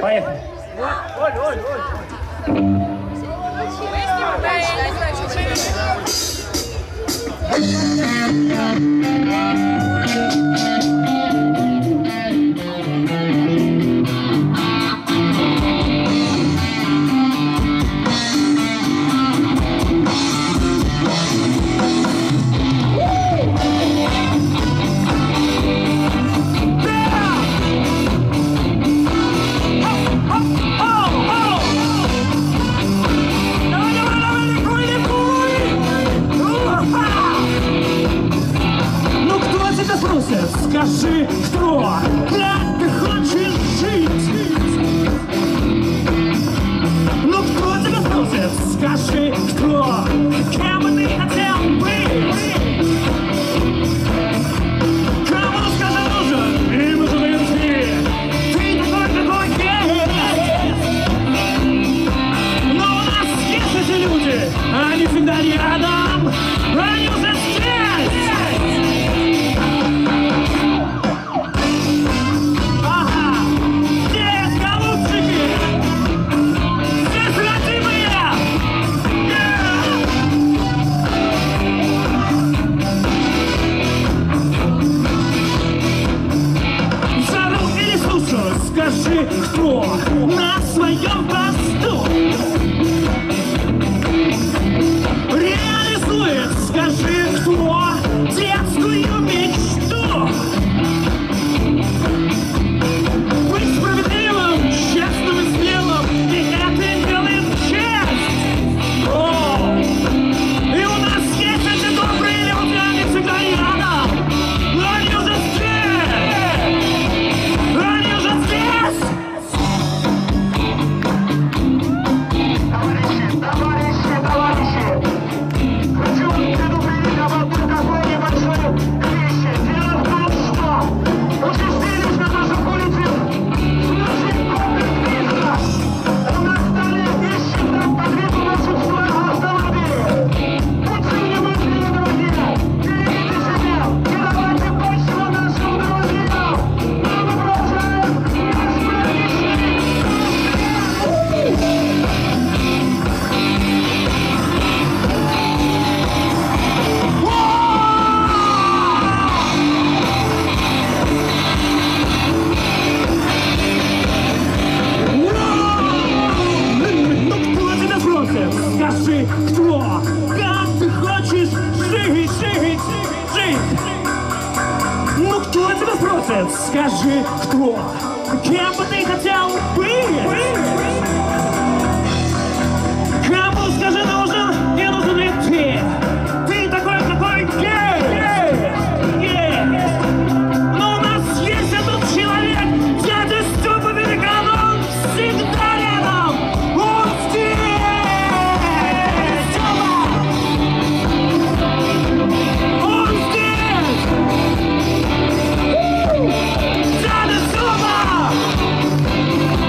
Поехали. Скажи, кто, как ты хочешь жить? Ну кто тебя спросит? Скажи, кто, кем бы ты хотел быть? Кому скажи нужен, и нужен идти? Ты такой, какой есть. Но у нас есть эти люди, они всегда рядом, они уже здесь. Скажи, кто на своем посту реализует, скажи, кто детскую мечту. Быть справедливым, честным и смелым, и это делает честь. О! И у нас есть эти добрые люди, они всегда рядом, но они уже здесь. Они уже здесь. Скажи, кто, как ты хочешь жить, жить, жить? Ну кто тебя спросит? Скажи, кто, кем бы ты хотел быть? Кому, скажи, нужен, не нужен ли ты? Ты такой, какой есть, есть. Но у нас есть этот человек, дядя Степа Великан, он всегда рядом, он здесь. Дядя Степа!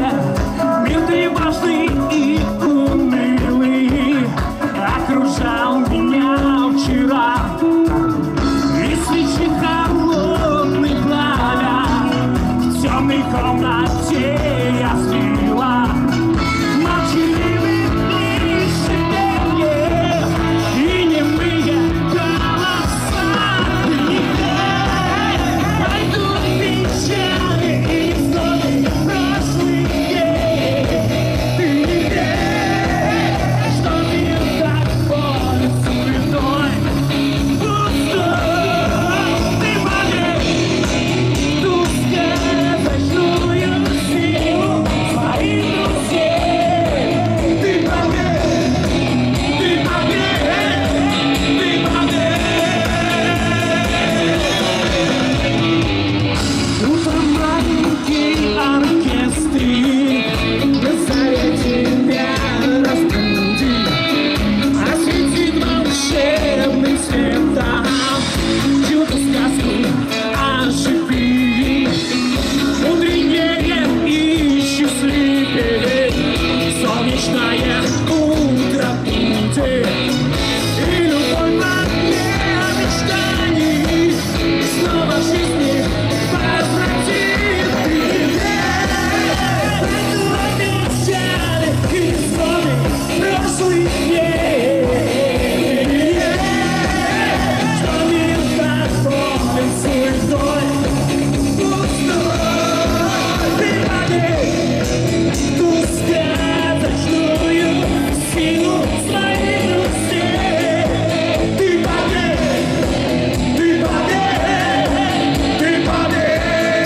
Мир тревожный и унылый окружал меня вчера. И свечи холодный пламя в темной комнате я сбила. Молчаливые дни шипения и немые голоса. Пойдут печали и исходы прошлых дней. Ты не веришь, что мир так полон суетой, пустой. Ты поверь ту сказочную силу своих друзей. Ты поверь, ты поверь, ты поверь. Утром маленький оркестрик на заре тебя разбудит, осветит волшебным светом чудо-сказку оживи. Мудренее и счастливее солнечное утро будет, и любовь во дне мечтаний снова в жизни возвратит. Пройдут печали и исходы прошлых дней. Что мир так полон суетой, пустой. Ты поверь ту сказочную силу своих друзей. Ты поверь, ты поверь, ты поверь.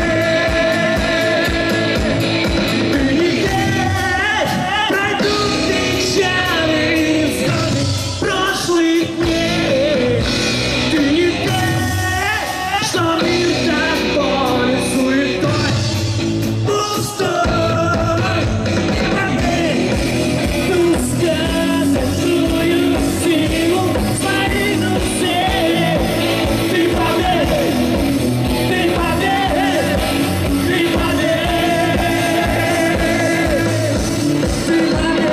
Ты не веришь, пройдут печали и исходы прошлых дней. Ты не веришь, что мир так полон суетой, пустой. Ты поверь ту сказочную силу своих друзей. Ты поверь, ты поверь, ты поверь, ты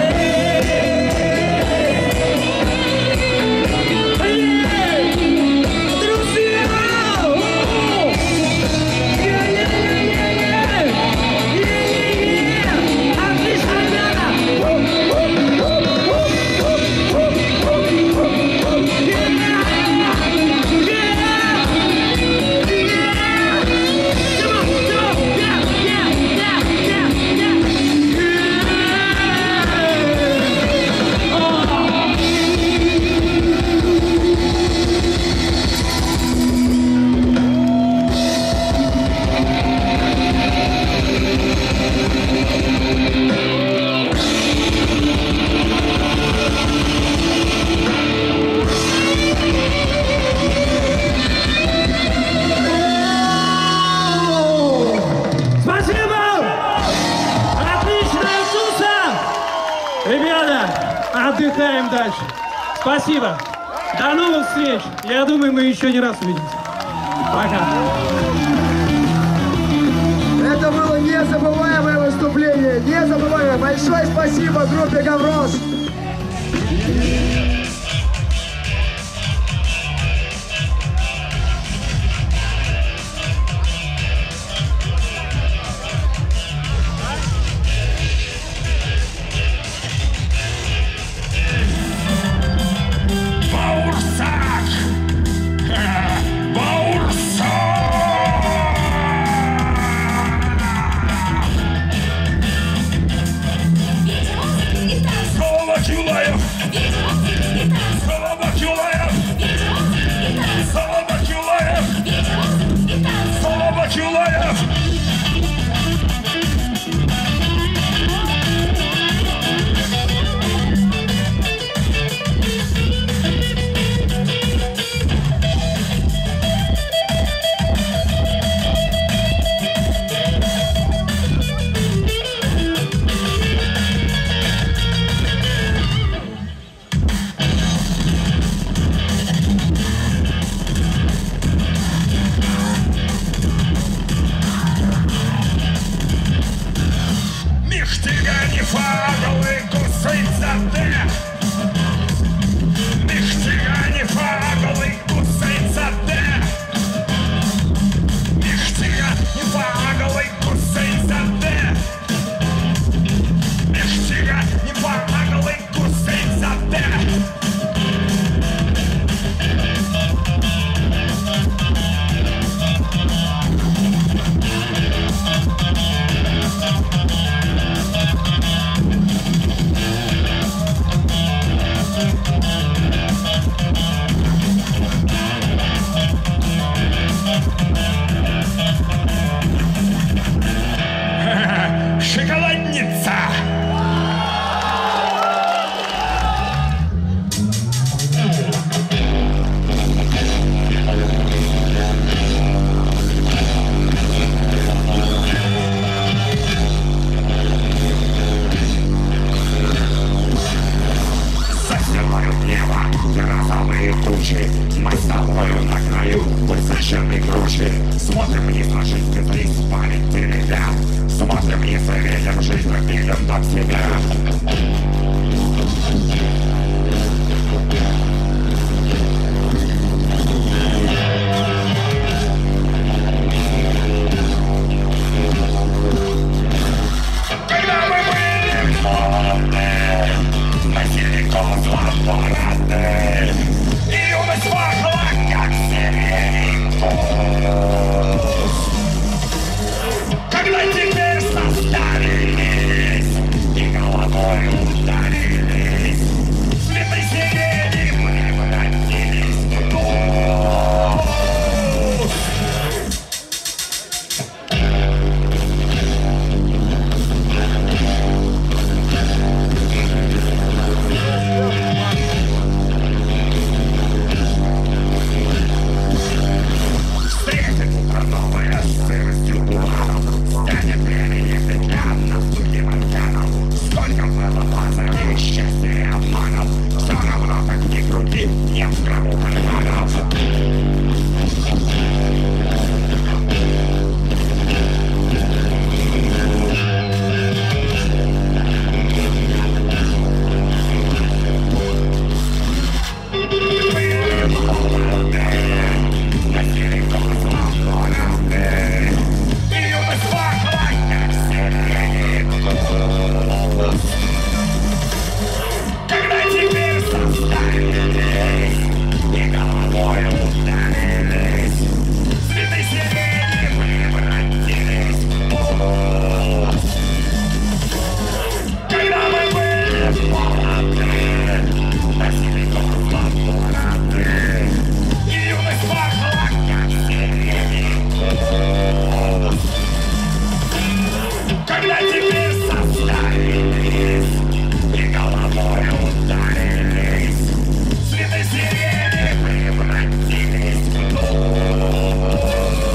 поверь. Друзья! Спасибо! Отличная туса! Ребята, отдыхаем дальше. Спасибо. До новых встреч. Я думаю, мы еще не раз увидимся. Пока. Это было незабываемое выступление. Незабываемое. Большое спасибо группе Гаврош. Баурсак! Баурсак! Соло Чулаев! Нихтига не фаговый кусается ты. Нихтига не фаговый кусается ты. Нихтига не фаговый кусается ты. Нихтига не фаговый кусается ты. Шоколадница! Застилают небо грозовые тучи. Мы с тобою на краю высоченной кручи. Смотрим вниз на жизнь, ты спалит тебя. Смотрим вниз и видим жизнь, мы видим под себя. Когда мы были молоды, носили козла бороды, и юность пахла, как сирень. Когда теперь состарились и головой ударились, цветы сирени мы превратились в нос. Встретит утро новое с сыростью буром. Станет времени петлям на студии Марьяном. Сколько было позади счастья и обманов, все равно как ни крути, нет в гробу карманов. Носили козла бороды, и юность пахла, как сирень. Когда теперь состарились и головой ударились, цветы сирени превратились в пот. Когда мы были молоды, носили козла бороды, и юность пахла, как сирень. Когда теперь состарились и головой ударились, цветы сирени превратились в нос.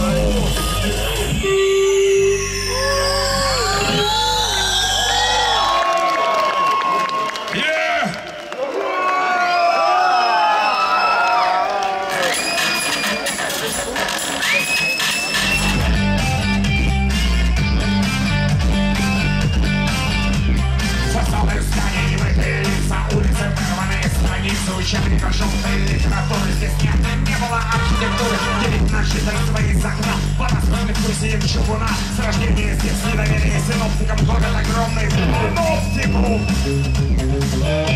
Фасады зданий выбили за улицы, вырванные страницы учебника желтой литературы. Здесь нет и не было архитектуры. Делить наши свои закна по настроенных курсием чугуна. С рождения здесь недоверие синоптикам год огромный паноптику.